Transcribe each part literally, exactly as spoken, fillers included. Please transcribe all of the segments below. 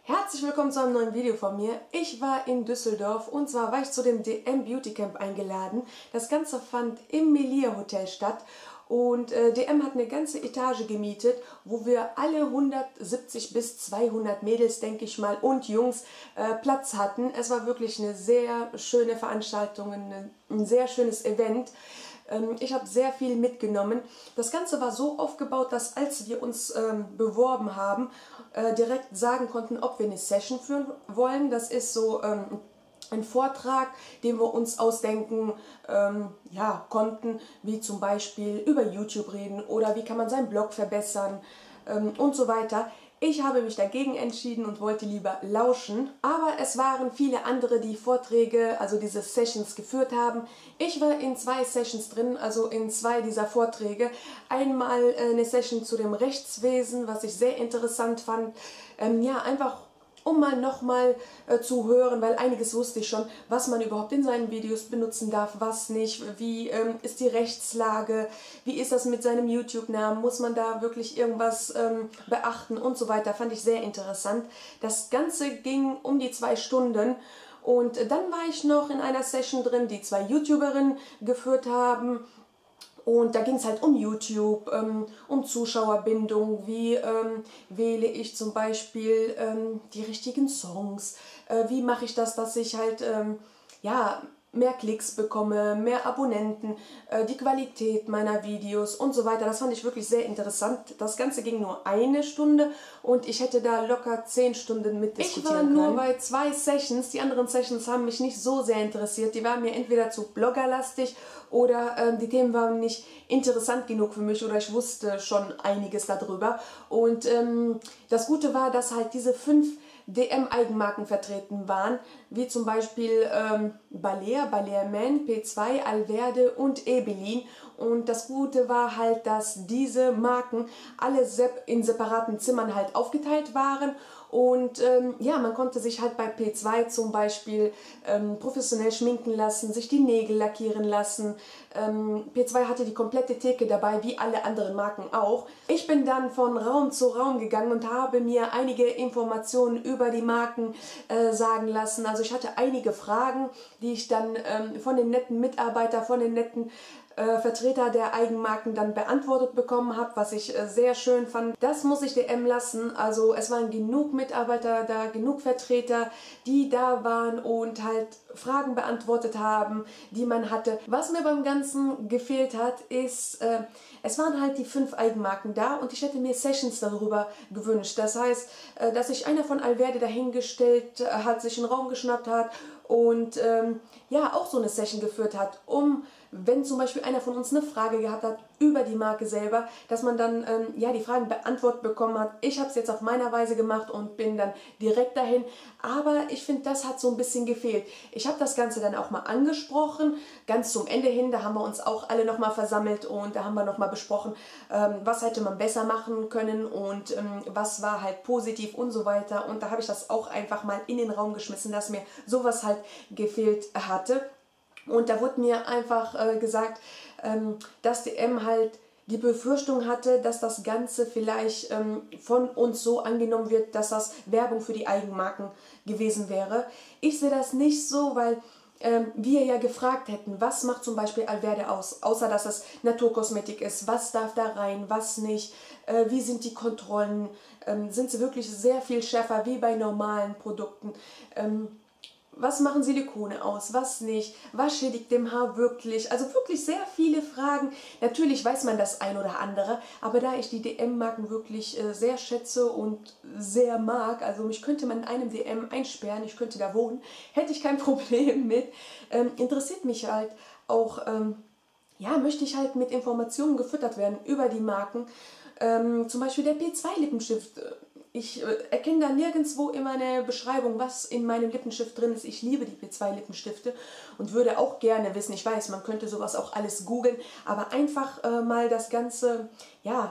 Herzlich willkommen zu einem neuen Video von mir. Ich war in Düsseldorf und zwar war ich zu dem D M Beauty Camp eingeladen. Das Ganze fand im Melia Hotel statt und äh, D M hat eine ganze Etage gemietet, wo wir alle hundertsiebzig bis zweihundert Mädels, denke ich mal, und Jungs äh, Platz hatten. Es war wirklich eine sehr schöne Veranstaltung, ein, ein sehr schönes Event. Ich habe sehr viel mitgenommen. Das Ganze war so aufgebaut, dass als wir uns ähm, beworben haben, äh, direkt sagen konnten, ob wir eine Session führen wollen. Das ist so ähm, ein Vortrag, den wir uns ausdenken ähm, ja, konnten, wie zum Beispiel über YouTube reden oder wie kann man seinen Blog verbessern ähm, und so weiter. Ich habe mich dagegen entschieden und wollte lieber lauschen, aber es waren viele andere, die Vorträge, also diese Sessions geführt haben. Ich war in zwei Sessions drin, also in zwei dieser Vorträge. Einmal eine Session zu dem Rechtswesen, was ich sehr interessant fand. Ähm, ja, einfach um mal nochmal äh, zu hören, weil einiges wusste ich schon, was man überhaupt in seinen Videos benutzen darf, was nicht, wie ähm, ist die Rechtslage, wie ist das mit seinem YouTube-Namen, muss man da wirklich irgendwas ähm, beachten und so weiter, fand ich sehr interessant. Das Ganze ging um die zwei Stunden und dann war ich noch in einer Session drin, die zwei YouTuberinnen geführt haben. Und da ging es halt um YouTube, ähm, um Zuschauerbindung, wie ähm, wähle ich zum Beispiel ähm, die richtigen Songs, äh, wie mache ich das, dass ich halt ähm, ja, mehr Klicks bekomme, mehr Abonnenten, äh, die Qualität meiner Videos und so weiter. Das fand ich wirklich sehr interessant. Das Ganze ging nur eine Stunde und ich hätte da locker zehn Stunden mitdiskutieren können. Ich war nur bei zwei Sessions. Die anderen Sessions haben mich nicht so sehr interessiert. Die waren mir entweder zu bloggerlastig oder ähm, die Themen waren nicht interessant genug für mich oder ich wusste schon einiges darüber. Und ähm, das Gute war, dass halt diese fünf D M-Eigenmarken vertreten waren, wie zum Beispiel ähm, Balea, Balea Men, P zwei, Alverde und Ebelin. Und das Gute war halt, dass diese Marken alle in separaten Zimmern halt aufgeteilt waren. Und ähm, ja, man konnte sich halt bei P zwei zum Beispiel ähm, professionell schminken lassen, sich die Nägel lackieren lassen. Ähm, P zwei hatte die komplette Theke dabei, wie alle anderen Marken auch. Ich bin dann von Raum zu Raum gegangen und habe mir einige Informationen über die Marken äh, sagen lassen. Also ich hatte einige Fragen, die ich dann ähm, von den netten Mitarbeitern, von den netten Äh, Vertreter der Eigenmarken dann beantwortet bekommen habe, was ich äh, sehr schön fand. Das muss ich D M lassen, also es waren genug Mitarbeiter da, genug Vertreter, die da waren und halt Fragen beantwortet haben, die man hatte. Was mir beim Ganzen gefehlt hat, ist, äh, es waren halt die fünf Eigenmarken da und ich hätte mir Sessions darüber gewünscht. Das heißt, äh, dass sich einer von Alverde dahingestellt äh, hat, sich einen Raum geschnappt hat und ähm, ja, auch so eine Session geführt hat, um, wenn zum Beispiel einer von uns eine Frage gehabt hat über die Marke selber, dass man dann ähm, ja, die Fragen beantwortet bekommen hat. Ich habe es jetzt auf meiner Weise gemacht und bin dann direkt dahin, aber ich finde, das hat so ein bisschen gefehlt. Ich habe das Ganze dann auch mal angesprochen, ganz zum Ende hin, da haben wir uns auch alle nochmal versammelt und da haben wir nochmal besprochen, ähm, was hätte man besser machen können und ähm, was war halt positiv und so weiter. Und da habe ich das auch einfach mal in den Raum geschmissen, dass mir sowas halt gefehlt hatte. Und da wurde mir einfach äh, gesagt, ähm, dass D M halt die Befürchtung hatte, dass das Ganze vielleicht ähm, von uns so angenommen wird, dass das Werbung für die Eigenmarken gewesen wäre. Ich sehe das nicht so, weil ähm, wir ja gefragt hätten, was macht zum Beispiel Alverde aus, außer dass es Naturkosmetik ist, was darf da rein, was nicht, äh, wie sind die Kontrollen, ähm, sind sie wirklich sehr viel schärfer wie bei normalen Produkten. Ähm, Was machen Silikone aus, was nicht, was schädigt dem Haar wirklich? Also wirklich sehr viele Fragen. Natürlich weiß man das ein oder andere, aber da ich die D M-Marken wirklich äh, sehr schätze und sehr mag, also mich könnte man in einem D M einsperren, ich könnte da wohnen, hätte ich kein Problem mit. Ähm, interessiert mich halt auch, ähm, ja, möchte ich halt mit Informationen gefüttert werden über die Marken. Ähm, zum Beispiel der P zwei Lippenstift. Ich äh, erkenne da nirgendwo in meiner Beschreibung, was in meinem Lippenstift drin ist. Ich liebe die P zwei Lippenstifte und würde auch gerne wissen, ich weiß, man könnte sowas auch alles googeln, aber einfach äh, mal das Ganze, ja,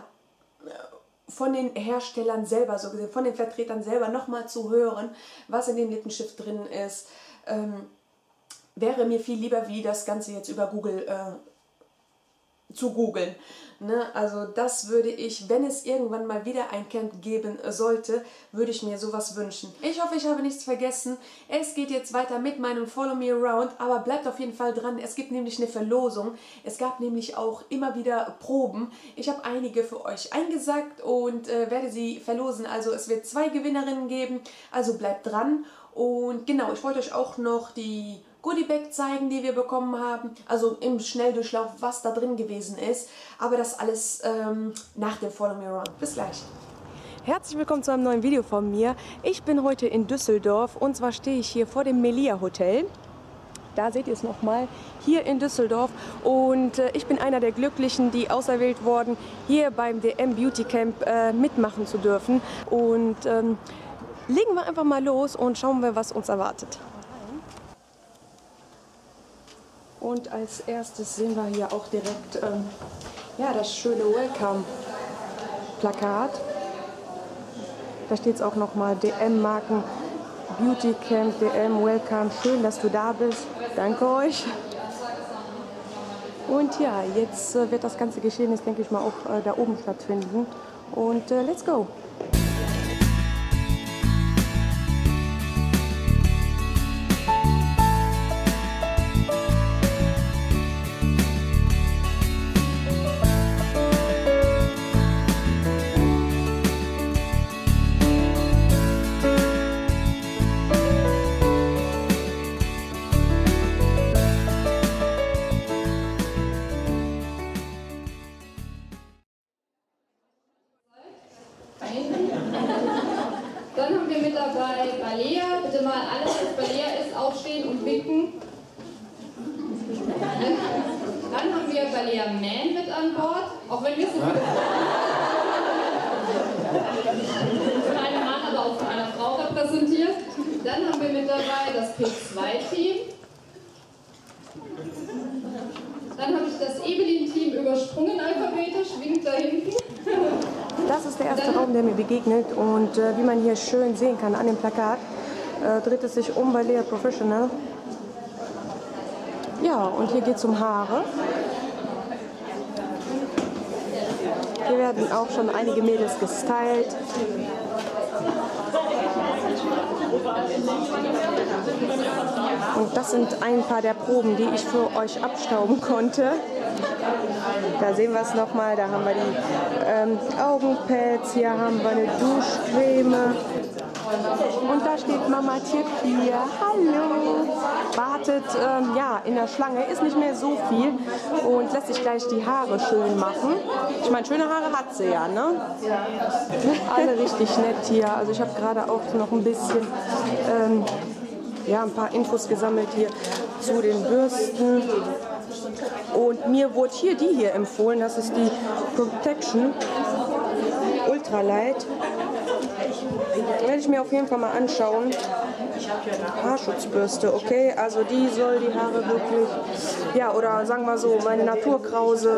von den Herstellern selber, so gesehen, von den Vertretern selber nochmal zu hören, was in dem Lippenstift drin ist, ähm, wäre mir viel lieber, wie das Ganze jetzt über Google äh, zu googeln. Ne? Also das würde ich, wenn es irgendwann mal wieder ein Camp geben sollte, würde ich mir sowas wünschen. Ich hoffe, ich habe nichts vergessen. Es geht jetzt weiter mit meinem Follow Me Around, aber bleibt auf jeden Fall dran. Es gibt nämlich eine Verlosung. Es gab nämlich auch immer wieder Proben. Ich habe einige für euch eingesagt und äh, werde sie verlosen. Also es wird zwei Gewinnerinnen geben, also bleibt dran. Und genau, ich wollte euch auch noch die Goodiebag zeigen, die wir bekommen haben, also im Schnelldurchlauf, was da drin gewesen ist, aber das alles ähm, nach dem Follow Me Around. Bis gleich. Herzlich willkommen zu einem neuen Video von mir. Ich bin heute in Düsseldorf und zwar stehe ich hier vor dem Melia Hotel. Da seht ihr es nochmal, hier in Düsseldorf, und äh, ich bin einer der Glücklichen, die auserwählt wurden, hier beim D M Beauty Camp äh, mitmachen zu dürfen, und ähm, legen wir einfach mal los und schauen wir, was uns erwartet. Und als erstes sehen wir hier auch direkt ähm, ja, das schöne Welcome-Plakat. Da steht es auch nochmal D M-Marken, Beauty Camp, D M, Welcome. Schön, dass du da bist. Danke euch. Und ja, jetzt äh, wird das ganze Geschehen, denke ich mal, auch äh, da oben stattfinden. Und äh, let's go! Dann haben wir mit dabei Balea. Bitte mal alles, was Balea ist, aufstehen und winken. Dann haben wir Balea Man mit an Bord, auch wenn wir es so viele von einem Mann, aber auch von einer Frau repräsentiert. Dann haben wir mit dabei das P zwei Team. Dann habe ich das Evelyn-Team übersprungen alphabetisch, winkt da hinten. Das ist der erste Raum, der mir begegnet, und äh, wie man hier schön sehen kann an dem Plakat, äh, dreht es sich um Balea Professional. Ja, und hier geht es um Haare. Hier werden auch schon einige Mädels gestylt. Und das sind ein paar der Proben, die ich für euch abstauben konnte. Da sehen wir es nochmal, da haben wir die ähm, Augenpads, hier haben wir eine Duschcreme. Und da steht Mama Tipp hier. Hallo! Wartet ähm, ja, in der Schlange, ist nicht mehr so viel und lässt sich gleich die Haare schön machen. Ich meine, schöne Haare hat sie ja, ne? Alle richtig nett hier. Also ich habe gerade auch noch ein bisschen ähm, ja, ein paar Infos gesammelt hier zu den Bürsten. Und mir wurde hier die hier empfohlen, das ist die Protection Ultralight. Werde ich mir auf jeden Fall mal anschauen. Haarschutzbürste, okay, also die soll die Haare wirklich, ja, oder sagen wir so, meine Naturkrause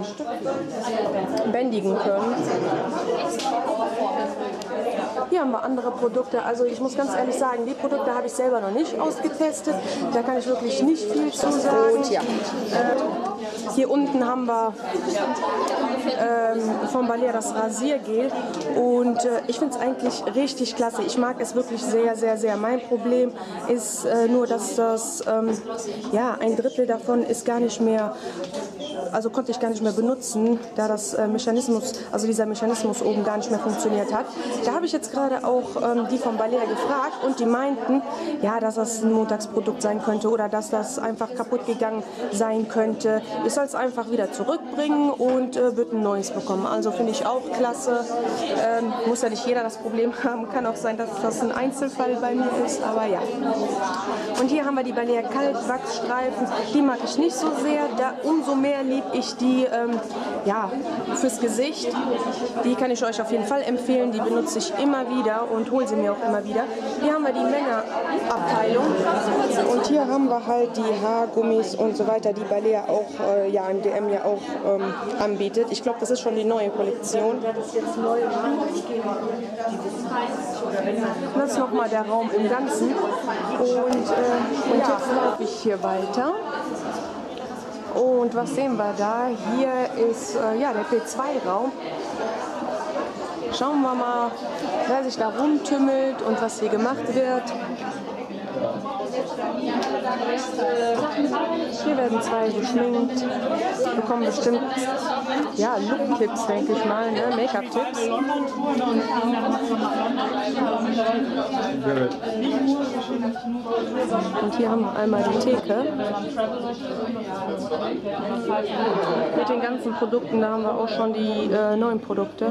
bändigen können. Hier haben wir andere Produkte, also ich muss ganz ehrlich sagen, die Produkte habe ich selber noch nicht ausgetestet, da kann ich wirklich nicht viel zu sagen. Und ja, äh, hier unten haben wir ähm, von Balea das Rasiergel, und äh, ich finde es eigentlich richtig klasse. Ich mag es wirklich sehr, sehr, sehr. Mein Problem ist äh, nur, dass das, ähm, ja, ein Drittel davon ist gar nicht mehr, also konnte ich gar nicht mehr benutzen, da das äh, Mechanismus, also dieser Mechanismus oben gar nicht mehr funktioniert hat. Da habe ich jetzt gerade auch ähm, die von Balea gefragt, und die meinten, ja, dass das ein Montagsprodukt sein könnte oder dass das einfach kaputt gegangen sein könnte. Ich soll es einfach wieder zurückbringen und äh, wird ein neues bekommen. Also finde ich auch klasse. Ähm, muss ja nicht jeder das Problem haben. Kann auch sein, dass das ein Einzelfall bei mir ist, aber ja. Und hier haben wir die Balea Kaltwachsstreifen. Die mag ich nicht so sehr. Da umso mehr liebe ich die ähm, ja, fürs Gesicht. Die kann ich euch auf jeden Fall empfehlen. Die benutze ich immer wieder und hole sie mir auch immer wieder. Hier haben wir die Männerabteilung. Und hier haben wir halt die Haargummis und so weiter, die Balea auch äh, ja, in D M ja auch ähm, anbietet. Ich glaube, das ist schon die neue Kollektion. Das ist nochmal der Raum im Ganzen. Und, äh, und jetzt laufe ich hier weiter. Und was sehen wir da? Hier ist äh, ja, der P zwei Raum. Schauen wir mal, wer sich da rumtümmelt und was hier gemacht wird. Hier werden zwei geschminkt, bekommen bestimmt ja, Look-Tipps, denke ich mal, ne? Make-up-Tipps. Und hier haben wir einmal die Theke mit den ganzen Produkten. Da haben wir auch schon die äh, neuen Produkte.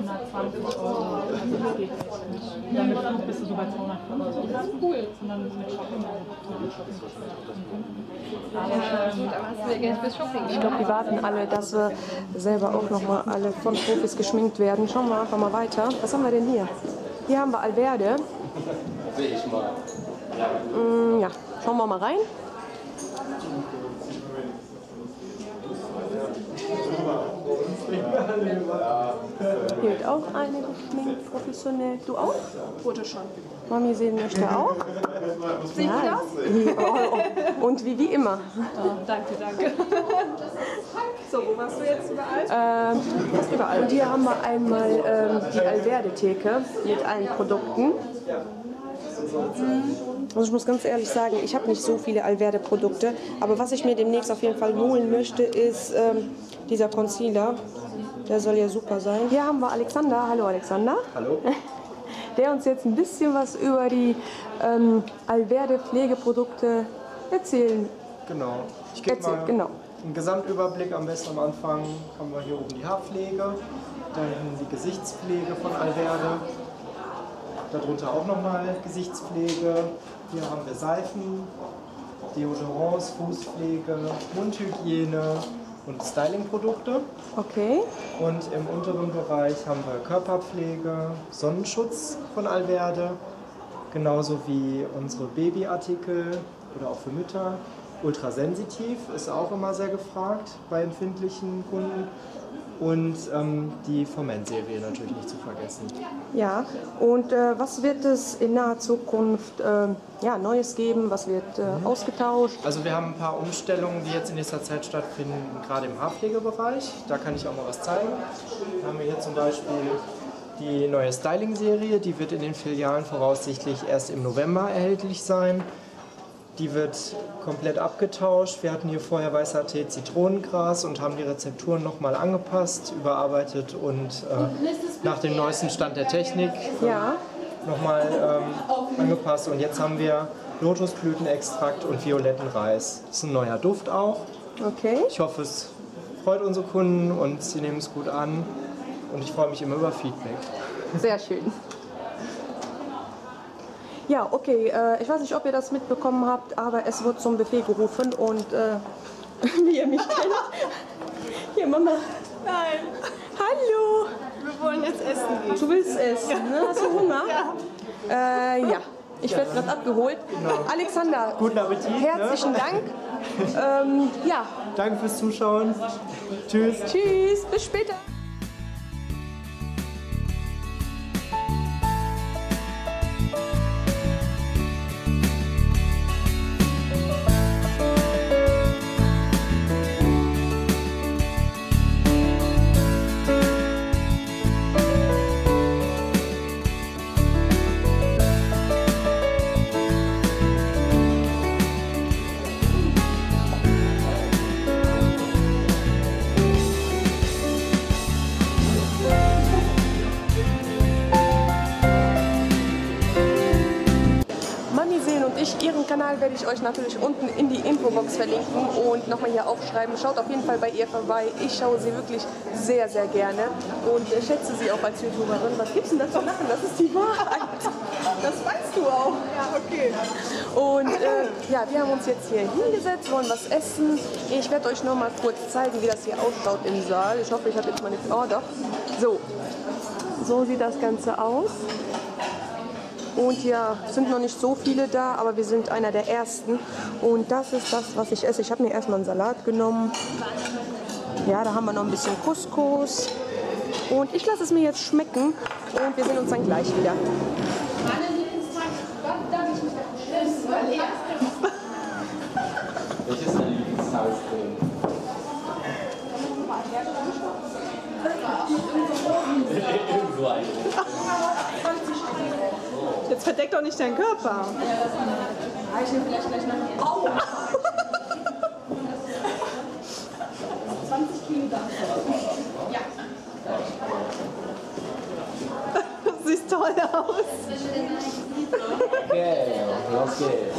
Ich glaube, die warten alle, dass wir selber auch noch mal alle von Profis geschminkt werden. Schauen wir einfach mal weiter. Was haben wir denn hier? Hier haben wir Alverde. Mm, ja, schauen wir mal rein. Hier wird auch eine geschminkt, professionell. Du auch? Wurde schon. Mami sehen möchte auch. Sieht gut aus? Oh, und wie, wie immer. Oh, danke, danke. So, wo warst du jetzt überall? Ähm, fast überall. Und hier haben wir einmal ähm, die Alverde-Theke mit allen Produkten. Also ich muss ganz ehrlich sagen, ich habe nicht so viele Alverde-Produkte, aber was ich mir demnächst auf jeden Fall holen möchte, ist ähm, dieser Concealer. Der soll ja super sein. Hier haben wir Alexander. Hallo Alexander. Hallo. Der uns jetzt ein bisschen was über die ähm, Alverde-Pflegeprodukte erzählen. Genau. Ich gebe Erzähl, mal genau. einen Gesamtüberblick. Am besten am Anfang haben wir hier oben die Haarpflege, dann die Gesichtspflege von Alverde. Darunter auch nochmal Gesichtspflege. Hier haben wir Seifen, Deodorants, Fußpflege, Mundhygiene und Stylingprodukte. Okay. Und im unteren Bereich haben wir Körperpflege, Sonnenschutz von Alverde, genauso wie unsere Babyartikel oder auch für Mütter. Ultrasensitiv ist auch immer sehr gefragt bei empfindlichen Kunden. Und ähm, die Foment-Serie natürlich nicht zu vergessen. Ja, und äh, was wird es in naher Zukunft äh, ja, Neues geben? Was wird äh, mhm. ausgetauscht? Also wir haben ein paar Umstellungen, die jetzt in nächster Zeit stattfinden, gerade im Haarpflegebereich. Da kann ich auch mal was zeigen. Da haben wir hier zum Beispiel die neue Styling-Serie. Die wird in den Filialen voraussichtlich erst im November erhältlich sein. Die wird komplett abgetauscht. Wir hatten hier vorher weißer Tee, Zitronengras und haben die Rezepturen nochmal angepasst, überarbeitet und äh, nach dem neuesten Stand der Technik ja. nochmal ähm, angepasst. Und jetzt haben wir Lotusblütenextrakt und violetten Reis. Das ist ein neuer Duft auch. Okay. Ich hoffe, es freut unsere Kunden und sie nehmen es gut an. Und ich freue mich immer über Feedback. Sehr schön. Ja, okay, äh, ich weiß nicht, ob ihr das mitbekommen habt, aber es wird zum Buffet gerufen und äh, wie ihr mich kennt. Hier, Mama. Nein. Hallo. Wir wollen jetzt essen gehen. Du willst essen, ne? Hast du Hunger? Ja. Äh, ja. Ich werde gerade abgeholt. Genau. Alexander, Guten Appetit. herzlichen Ne? Dank. ähm, ja. Danke fürs Zuschauen. Tschüss. Tschüss, bis später. Ihren Kanal werde ich euch natürlich unten in die Infobox verlinken und nochmal hier aufschreiben. Schaut auf jeden Fall bei ihr vorbei. Ich schaue sie wirklich sehr, sehr gerne und äh, schätze sie auch als YouTuberin. Was gibt's denn da zu lachen? Das ist die Wahrheit. Das weißt du auch. Ja, okay. Und äh, ja, wir haben uns jetzt hier hingesetzt, wollen was essen. Ich werde euch nur mal kurz zeigen, wie das hier ausschaut im Saal. Ich hoffe, ich habe jetzt mal nichts. Oh, doch. So. So sieht das Ganze aus. Und ja, es sind noch nicht so viele da, aber wir sind einer der ersten. Und das ist das, was ich esse. Ich habe mir erstmal einen Salat genommen. Ja, da haben wir noch ein bisschen Couscous. Und ich lasse es mir jetzt schmecken. Und wir sehen uns dann gleich wieder. Welches ist dein Lieblingshauscreme? doch nicht deinen Körper. Ich nehme vielleicht gleich noch. Au! zwanzig Kilo da. Ja. Du siehst toll aus. Okay, los geht's.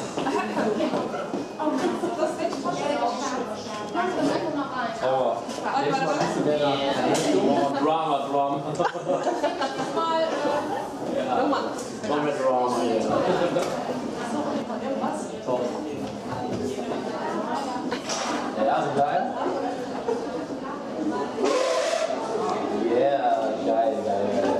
Oh, jetzt machst du denn da? Drama, Drama. Ja, mach mit Drama hier. Top. Ja, so geil. Yeah, geil, geil, geil.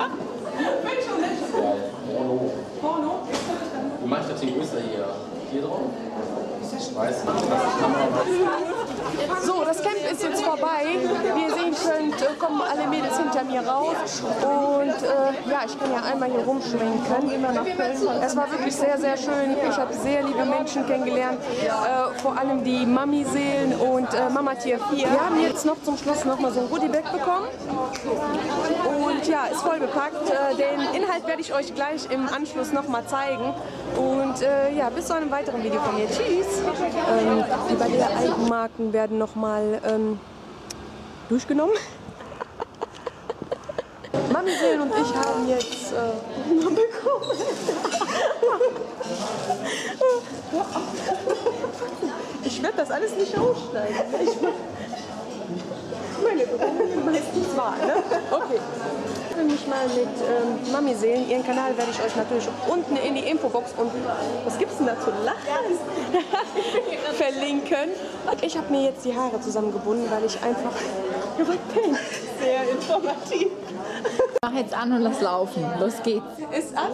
Geil. Porno. Porno? Du machst das Ding größer hier. Hier drauf? Ich weiß nicht, was ich kann. So, das Camp ist jetzt vorbei. Wie ihr sehen könnt, kommen alle Mädels hinter mir raus. Und äh, ja, ich kann ja einmal hier rumschwenken. Immer nach Köln. Es war wirklich sehr, sehr schön. Ich habe sehr liebe Menschen kennengelernt. Äh, vor allem die Mami-Seelen und äh, Mama Tier vier. Wir haben jetzt noch zum Schluss noch mal so ein Goodie-Bag bekommen. Und ja, ist voll bepackt. Äh, den Inhalt werde ich euch gleich im Anschluss noch mal zeigen. Und äh, ja, bis zu einem weiteren Video von mir. Tschüss! Ähm, die bei der Eigenmarken werden nochmal ähm, durchgenommen. Mami Seelen und ich haben jetzt äh, bekommen. Ich werde das alles nicht ausschneiden. Ich meine Bekommungen meistens wahr, ne? Okay. Ich will mich mal mit ähm, Mami Seelen. Ihren Kanal werde ich euch natürlich unten in die Infobox und was gibt's denn da zu lachen? verlinken. Ich habe mir jetzt die Haare zusammengebunden, weil ich einfach Sehr informativ. Mach jetzt an und lass laufen. Los geht's. ist an.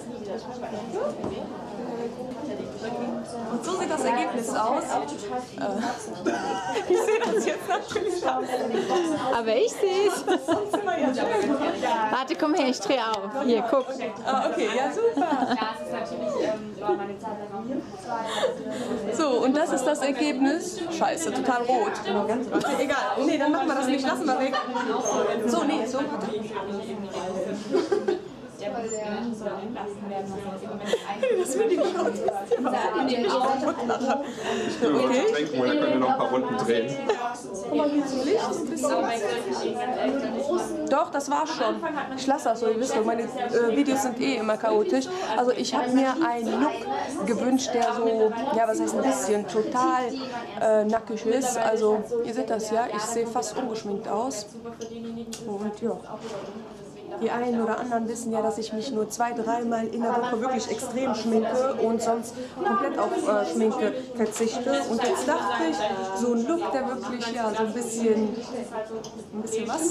Und so sieht das Ergebnis aus. Äh, ich sehe das jetzt natürlich aus. Aber ich sehe es. Warte, komm her, ich drehe auf. Hier, guck. Ah, okay, ja super. So, und das ist das Ergebnis. Scheiße, total rot. Okay, egal. Nee, dann machen wir das nicht. Lassen wir weg. So, nee, so. Das will ich schauen. Okay. Trinken, oder können wir noch ein paar Runden drehen? Guck mal, hier zum Licht. Ein bisschen. Doch, das war's schon. Ich lasse das so, ihr wisst doch, meine äh, Videos sind eh immer chaotisch. Also ich habe mir einen Look gewünscht, der so, ja was heißt ein bisschen, total äh, nackig ist. Also ihr seht das ja, ich sehe fast ungeschminkt aus. Und ja. Die einen oder anderen wissen ja, dass ich mich nur zwei, dreimal in der Woche wirklich extrem schminke und sonst komplett auf äh, Schminke verzichte. Und jetzt dachte ich, so ein Look, der wirklich ja so ein bisschen, ein bisschen was?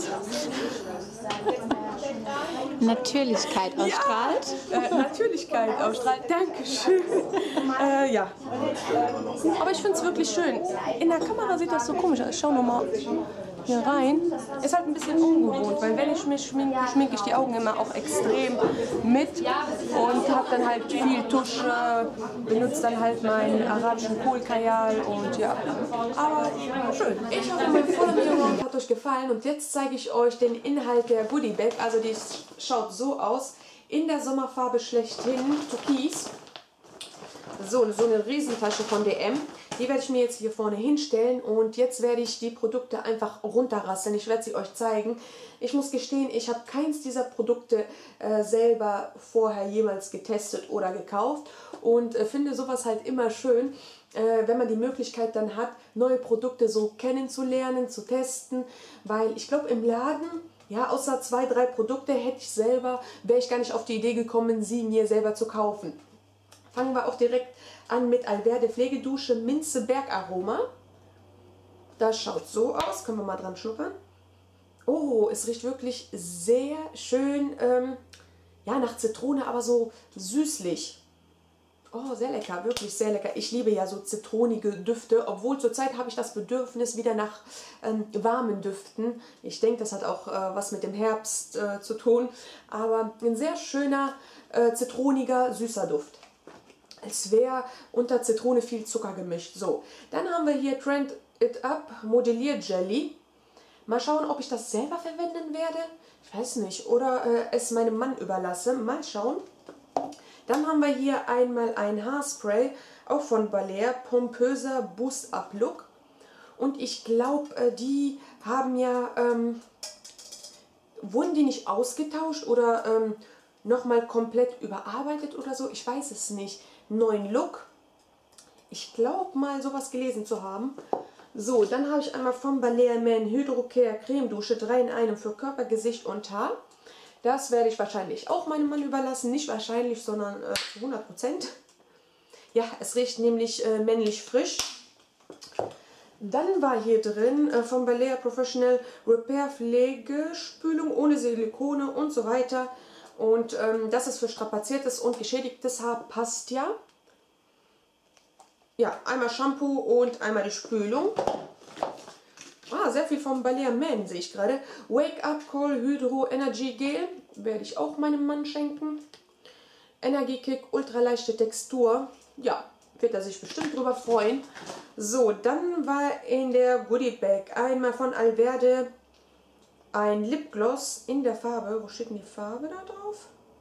Natürlichkeit ausstrahlt. Ja, äh, Natürlichkeit ausstrahlt. Dankeschön. Äh, ja. Aber ich finde es wirklich schön. In der Kamera sieht das so komisch aus. Ich schau nochmal hier rein. Ist halt ein bisschen ungewohnt, weil wenn ich mich schminke, schminke ich die Augen immer auch extrem mit und habe dann halt viel Tusche, benutze dann halt meinen arabischen Kohlkajal und ja. Aber schön. Ich hoffe, mein Follow hat euch gefallen und jetzt zeige ich euch den Inhalt der Goodie Bag. Also die schaut so aus, in der Sommerfarbe schlechthin, Türkis. So, so eine Riesentasche von D M. Die werde ich mir jetzt hier vorne hinstellen und jetzt werde ich die Produkte einfach runterrasseln. Ich werde sie euch zeigen. Ich muss gestehen, ich habe keins dieser Produkte äh, selber vorher jemals getestet oder gekauft und äh, finde sowas halt immer schön, äh, wenn man die Möglichkeit dann hat, neue Produkte so kennenzulernen, zu testen, weil ich glaube im Laden, ja, außer zwei, drei Produkte hätte ich selber, wäre ich gar nicht auf die Idee gekommen, sie mir selber zu kaufen. Fangen wir auch direkt an mit Alverde Pflegedusche Minze Bergaroma. Das schaut so aus. Können wir mal dran schnuppern. Oh, es riecht wirklich sehr schön, ähm, ja, nach Zitrone, aber so süßlich. Oh, sehr lecker, wirklich sehr lecker. Ich liebe ja so zitronige Düfte, obwohl zurzeit habe ich das Bedürfnis wieder nach ähm, warmen Düften. Ich denke, das hat auch äh, was mit dem Herbst äh, zu tun. Aber ein sehr schöner, äh, zitroniger, süßer Duft. Als wäre unter Zitrone viel Zucker gemischt. So, dann haben wir hier Trend It Up Modellier Jelly. Mal schauen, ob ich das selber verwenden werde. Ich weiß nicht. Oder äh, es meinem Mann überlasse. Mal schauen. Dann haben wir hier einmal ein Haarspray, auch von Balea, pompöser Boost-Up-Look. Und ich glaube, äh, die haben ja, ähm, wurden die nicht ausgetauscht oder ähm, nochmal komplett überarbeitet oder so? Ich weiß es nicht. Neuen Look. Ich glaube mal sowas gelesen zu haben. So, dann habe ich einmal von Balea Men Hydrocare Cremedusche drei in einem für Körper, Gesicht und Haar. Das werde ich wahrscheinlich auch meinem Mann überlassen. Nicht wahrscheinlich, sondern äh, zu hundert Prozent. Ja, es riecht nämlich äh, männlich frisch. Dann war hier drin äh, von Balea Professional Repair Pflegespülung ohne Silikone und so weiter. Und ähm, das ist für strapaziertes und geschädigtes Haar, passt ja. Ja, einmal Shampoo und einmal die Spülung. Ah, sehr viel vom Balea Men sehe ich gerade. Wake Up Cool Hydro Energy Gel werde ich auch meinem Mann schenken. Energy Kick, ultraleichte Textur. Ja, wird er sich bestimmt drüber freuen. So, dann war in der Goodie Bag einmal von Alverde ein Lipgloss in der Farbe. Wo steht denn die Farbe da drauf?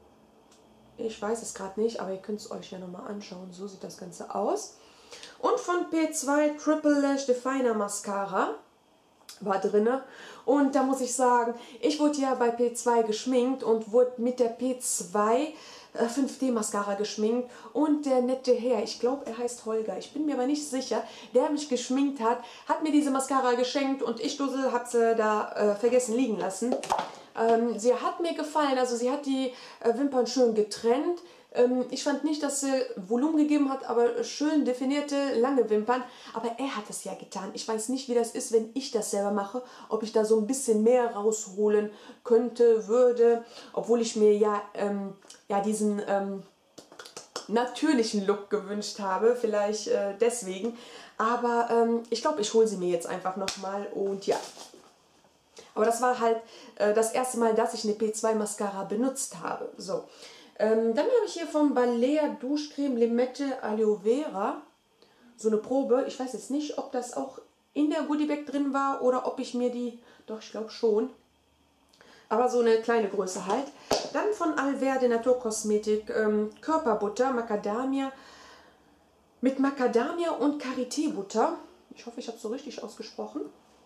Ich weiß es gerade nicht, aber ihr könnt es euch ja nochmal anschauen. So sieht das Ganze aus. Und von P zwei Triple Lash Definer Mascara war drin. Und da muss ich sagen, ich wurde ja bei P zwei geschminkt und wurde mit der P zwei äh, fünf D Mascara geschminkt. Und der nette Herr, ich glaube er heißt Holger, ich bin mir aber nicht sicher, der mich geschminkt hat, hat mir diese Mascara geschenkt und ich, Dussel, habe sie da äh, vergessen liegen lassen. Ähm, sie hat mir gefallen, also sie hat die äh, Wimpern schön getrennt. Ich fand nicht, dass sie Volumen gegeben hat, aber schön definierte, lange Wimpern. Aber er hat es ja getan. Ich weiß nicht, wie das ist, wenn ich das selber mache. Ob ich da so ein bisschen mehr rausholen könnte, würde. Obwohl ich mir ja, ähm, ja diesen ähm, natürlichen Look gewünscht habe. Vielleicht äh, deswegen. Aber ähm, ich glaube, ich hole sie mir jetzt einfach nochmal. Und ja. Aber das war halt äh, das erste Mal, dass ich eine P zwei Mascara benutzt habe. So. Ähm, dann habe ich hier von Balea Duschcreme Limette Aloe Vera so eine Probe. Ich weiß jetzt nicht, ob das auch in der Goodie Bag drin war oder ob ich mir die, doch ich glaube schon, aber so eine kleine Größe halt. Dann von Alverde Naturkosmetik ähm, Körperbutter Macadamia mit Macadamia und Karité Butter. Ich hoffe, ich habe es so richtig ausgesprochen.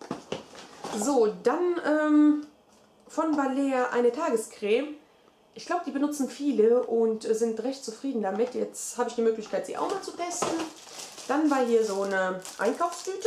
So, dann ähm, von Balea eine Tagescreme. Ich glaube, die benutzen viele und sind recht zufrieden damit. Jetzt habe ich die Möglichkeit, sie auch mal zu testen. Dann war hier so eine Einkaufstüte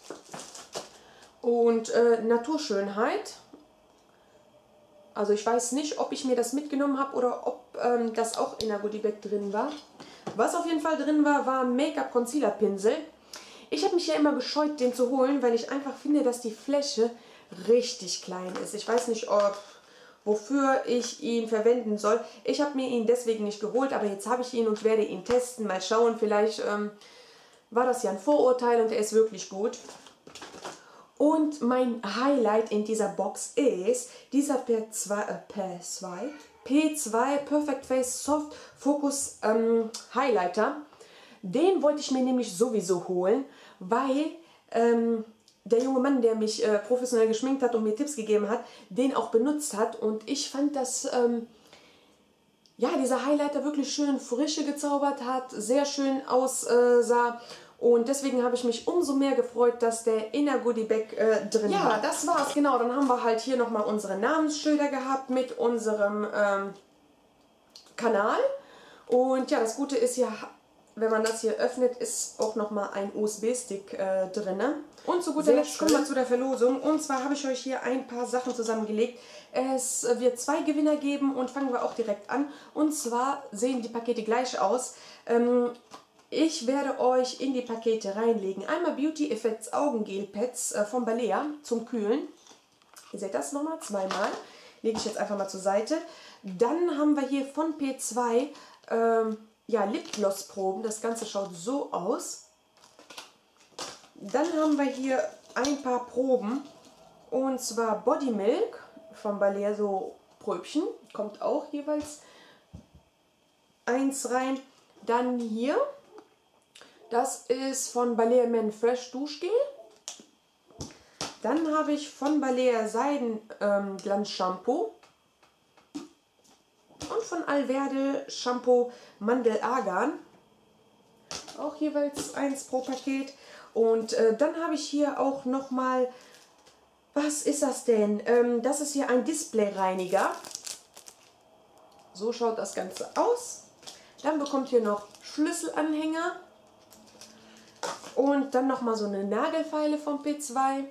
und äh, Naturschönheit. Also ich weiß nicht, ob ich mir das mitgenommen habe oder ob ähm, das auch in der Goodie Bag drin war. Was auf jeden Fall drin war, war Make-up Concealer Pinsel. Ich habe mich ja immer gescheut, den zu holen, weil ich einfach finde, dass die Fläche richtig klein ist. Ich weiß nicht, ob... wofür ich ihn verwenden soll. Ich habe mir ihn deswegen nicht geholt, aber jetzt habe ich ihn und werde ihn testen. Mal schauen, vielleicht ähm, war das ja ein Vorurteil und er ist wirklich gut. Und mein Highlight in dieser Box ist dieser P zwei, äh, P zwei, P zwei Perfect Face Soft Focus ähm, Highlighter. Den wollte ich mir nämlich sowieso holen, weil... Ähm, der junge Mann, der mich äh, professionell geschminkt hat und mir Tipps gegeben hat, den auch benutzt hat. Und ich fand, dass ähm, ja, dieser Highlighter wirklich schön Frische gezaubert hat, sehr schön aussah. Und deswegen habe ich mich umso mehr gefreut, dass der in der Goodie Bag äh, drin ja, war. Ja, das war's, genau. Dann haben wir halt hier nochmal unsere Namensschilder gehabt mit unserem ähm, Kanal. Und ja, das Gute ist ja... wenn man das hier öffnet, ist auch nochmal ein U S B-Stick äh, drin. Und zu guter Letzt kommen wir zu der Verlosung. Und zwar habe ich euch hier ein paar Sachen zusammengelegt. Es wird zwei Gewinner geben und fangen wir auch direkt an. Und zwar sehen die Pakete gleich aus. Ähm, ich werde euch in die Pakete reinlegen. Einmal Beauty Effects Augengel-Pads äh, von Balea zum Kühlen. Ihr seht das nochmal, zweimal. Lege ich jetzt einfach mal zur Seite. Dann haben wir hier von P zwei... Ähm, ja, Lipgloss-Proben. Das Ganze schaut so aus. Dann haben wir hier ein paar Proben. Und zwar Body Milk von Balea, so Pröbchen. Kommt auch jeweils eins rein. Dann hier. Das ist von Balea Men Fresh Duschgel. Dann habe ich von Balea Seidenglanz ähm, Shampoo. Und und von Alverde Shampoo Mandel-Argan. Auch jeweils eins pro Paket. Und äh, dann habe ich hier auch nochmal, was ist das denn? Ähm, das ist hier ein Displayreiniger. So schaut das Ganze aus. Dann bekommt ihr noch Schlüsselanhänger. Und dann nochmal so eine Nagelfeile vom P zwei.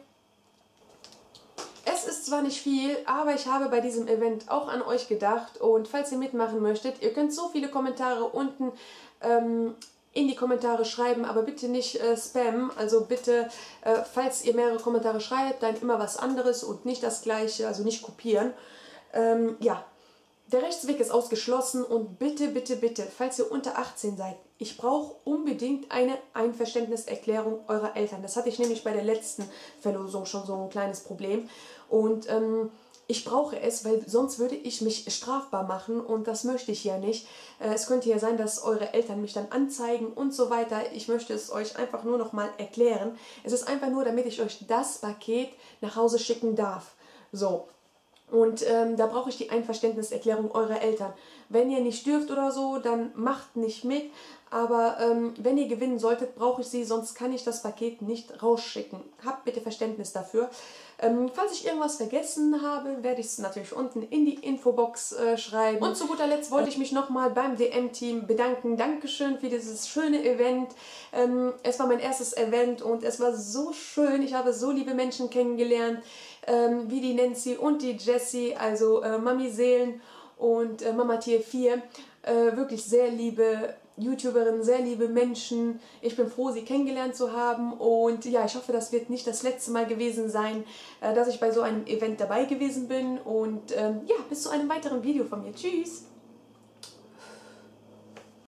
Es ist zwar nicht viel, aber ich habe bei diesem Event auch an euch gedacht. Und falls ihr mitmachen möchtet, ihr könnt so viele Kommentare unten ähm, in die Kommentare schreiben, aber bitte nicht äh, spammen. Also bitte, äh, falls ihr mehrere Kommentare schreibt, dann immer was anderes und nicht das gleiche, also nicht kopieren. Ähm, ja, der Rechtsweg ist ausgeschlossen und bitte, bitte, bitte, falls ihr unter achtzehn seid, ich brauche unbedingt eine Einverständniserklärung eurer Eltern. Das hatte ich nämlich bei der letzten Verlosung schon so ein kleines Problem. Und ähm, ich brauche es, weil sonst würde ich mich strafbar machen und das möchte ich ja nicht. Äh, es könnte ja sein, dass eure Eltern mich dann anzeigen und so weiter. Ich möchte es euch einfach nur noch mal erklären. Es ist einfach nur, damit ich euch das Paket nach Hause schicken darf. So. Und ähm, da brauche ich die Einverständniserklärung eurer Eltern. Wenn ihr nicht dürft oder so, dann macht nicht mit. Aber ähm, wenn ihr gewinnen solltet, brauche ich sie, sonst kann ich das Paket nicht rausschicken. Habt bitte Verständnis dafür. Ähm, falls ich irgendwas vergessen habe, werde ich es natürlich unten in die Infobox äh, schreiben. Und zu guter Letzt wollte ich mich nochmal beim D M-Team bedanken. Dankeschön für dieses schöne Event. Ähm, es war mein erstes Event und es war so schön. Ich habe so liebe Menschen kennengelernt, ähm, wie die Nancy und die Jessie, also äh, Mami Seelen und äh, Mama Tier vier. Äh, wirklich sehr liebe YouTuberin, sehr liebe Menschen. Ich bin froh, sie kennengelernt zu haben und ja, ich hoffe, das wird nicht das letzte Mal gewesen sein, äh, dass ich bei so einem Event dabei gewesen bin und ähm, ja, bis zu einem weiteren Video von mir. Tschüss!